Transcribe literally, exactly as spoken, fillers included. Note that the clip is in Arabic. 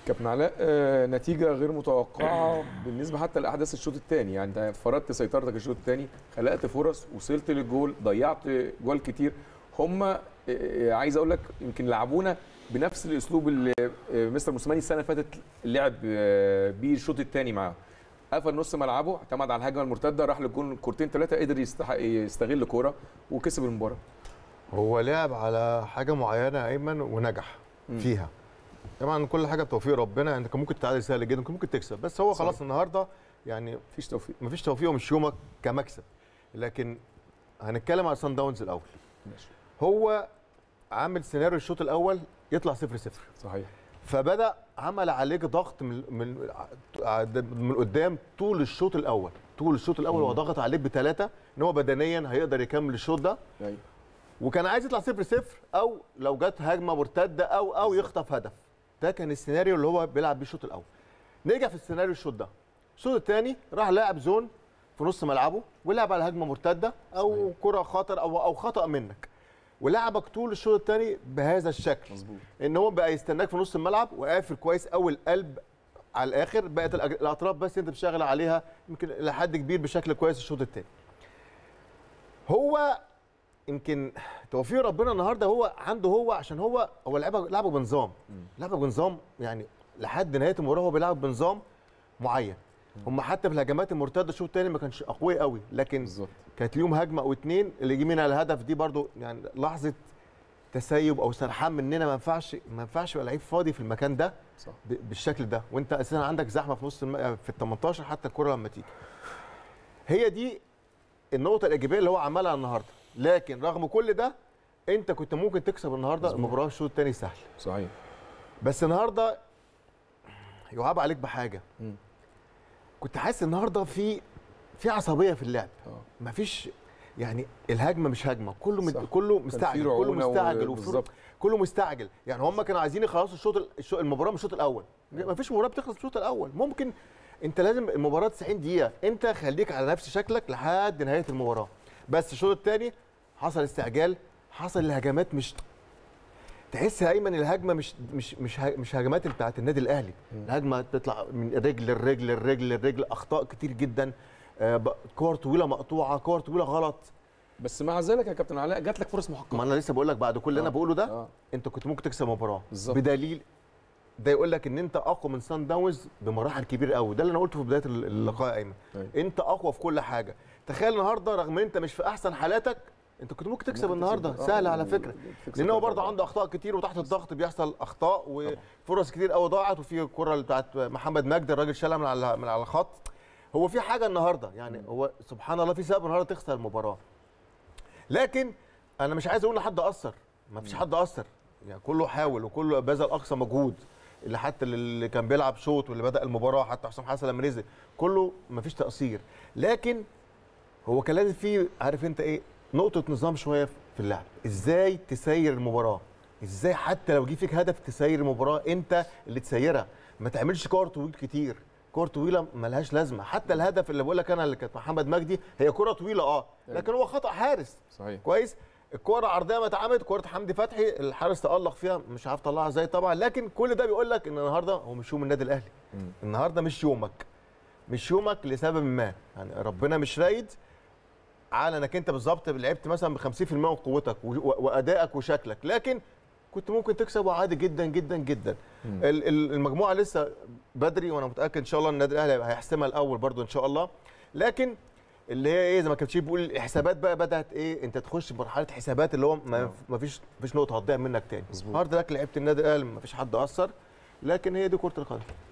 كابتن علاء، آه نتيجه غير متوقعه بالنسبه حتى لاحداث الشوط الثاني، يعني انت فرضت سيطرتك الشوط الثاني، خلقت فرص، وصلت للجول، ضيعت جوال كتير. هم آه عايز اقول لك يمكن لعبونا بنفس الاسلوب اللي آه مستر موسيماني السنه اللي فاتت لعب آه بيه الشوط الثاني معاه. قفل نص ملعبه، اعتمد على الهجمه المرتده، راح للجول كورتين ثلاثه، قدر يستغل كوره وكسب المباراه. هو لعب على حاجه معينه ايمن ونجح م. فيها. طبعا كل حاجه بتوفيق ربنا، يعني كان ممكن تتعادل سهل جدا، كان ممكن تكسب، بس هو خلاص النهارده يعني مفيش توفيق، مفيش توفيق ومش يومك كمكسب. لكن هنتكلم على سان داونز الاول. ماشي. هو عامل سيناريو الشوط الاول يطلع صفر صفر. صحيح. فبدا عمل عليك ضغط من من من قدام طول الشوط الاول، طول الشوط الاول هو ضغط عليك بثلاثه ان هو بدنيا هيقدر يكمل الشوط ده. ايوه. وكان عايز يطلع صفر صفر او لو جت هجمه مرتده او او يخطف هدف. ده كان السيناريو اللي هو بيلعب بيه الشوط الاول. نرجع في السيناريو الشوط ده. الشوط الثاني راح لاعب زون في نص ملعبه ولعب على هجمه مرتده او كره خطر او او خطا منك. ولعبك طول الشوط الثاني بهذا الشكل. مظبوط. ان هو بقى يستناك في نص الملعب وقافل كويس قوي القلب على الاخر، بقت الاطراف بس انت بتشتغل عليها يمكن لحد كبير بشكل كويس الشوط الثاني. هو يمكن توفيق ربنا النهارده هو عنده، هو عشان هو هو لعبه لعبه بنظام، لعبه بنظام يعني لحد نهايه المباراه هو بيلعب بنظام معين. هم حتى في الهجمات المرتده الشوط الثاني ما كانش اقوياء قوي، لكن بالزبط. كانت ليهم هجمه او اتنين اللي يجي منها الهدف دي برضو يعني لحظه تسيب او سرحان مننا. ما ينفعش ما ينفعش يبقى لعيب فاضي في المكان ده صح. بالشكل ده، وانت اساسا عندك زحمه في نص الم... في ال تمنتاشر حتى الكره لما تيجي. هي دي النقطه الايجابيه اللي هو عملها النهارده. لكن رغم كل ده انت كنت ممكن تكسب النهارده المباراه الشوط الثاني سهل. صحيح. بس النهارده يعاب عليك بحاجه. م. كنت حاسس النهارده في في عصبيه في اللعب. اه مفيش يعني الهجمه مش هجمه، كله مد... كله مستعجل، كله مستعجل و... كله مستعجل. يعني هم كانوا عايزين يخلصوا الشوط الشو... المباراه من الشوط الاول. مفيش مباراه بتخلص في الشوط الاول. ممكن انت لازم المباراه تسعين دقيقه، انت خليك على نفس شكلك لحد نهايه المباراه. بس الشوط الثاني حصل استعجال، حصل الهجمات مش تحس يا ايمن الهجمه مش مش مش مش هجمات بتاعت النادي الاهلي. الهجمه تطلع من رجل للرجل للرجل للرجل، اخطاء كتير جدا، كور طويله مقطوعه، كور طويله غلط. بس مع ذلك يا كابتن علاء جات لك فرص محققه. ما انا لسه بقول لك بعد كل اللي انا بقوله ده آه. انت كنت ممكن تكسب مباراه بالظبط. بدليل ده يقول لك ان انت اقوى من سان داونز بمراحل كبيره قوي. ده اللي انا قلته في بدايه اللقاء يا ايمن. انت اقوى في كل حاجه. تخيل النهارده رغم ان انت مش في احسن حالاتك انت كنت ممكن تكسب النهارده سهل على فكره، لان هو برضه عنده اخطاء كتير وتحت الضغط بيحصل اخطاء وفرص كتير قوي ضاعت. وفي الكره بتاعت محمد مجدي الراجل شالها من على من على الخط. هو في حاجه النهارده يعني هو سبحان الله في سبب النهارده تخسر المباراه. لكن انا مش عايز اقول لحد قصر، ما فيش حد قصر، يعني كله حاول وكله بذل اقصى مجهود، اللي حتى اللي كان بيلعب شوط واللي بدا المباراه حتى حسام حسن لما نزل كله ما فيش تقصير. لكن هو كان لازم في عارف انت ايه نقطه نظام شويه في اللعب، ازاي تسير المباراه، ازاي حتى لو جه فيك هدف تسير المباراه انت اللي تسيرها، ما تعملش كور طويل كتير، كور طويله ملهاش لازمه. حتى الهدف اللي بقول لك انا اللي كانت محمد مجدي هي كره طويله اه لكن هو خطا حارس. صحيح. كويس. الكره عرضيه ما اتعملت، كره حمدي فتحي الحارس تالق فيها مش عارف طلعها ازاي طبعا. لكن كل ده بيقول لك ان النهارده هو مش يوم النادي الاهلي. م. النهارده مش يومك، مش يومك لسبب ما، يعني ربنا مش رايد على انك انت بالظبط لعبت مثلا ب خمسين في المية من قوتك وادائك وشكلك، لكن كنت ممكن تكسب عادي جدا جدا جدا. م. المجموعه لسه بدري وانا متاكد ان شاء الله النادي الاهلي هيحسمها الاول برضو ان شاء الله. لكن اللي هي ايه زي ما كابتن بيقول الحسابات بقى بدات ايه انت تخش بمرحله حسابات اللي هو ما فيش ما فيش نقطه هتضيع منك تاني. النهارده لك لعبت النادي الاهلي ما فيش حد اثر، لكن هي دي كره القدم.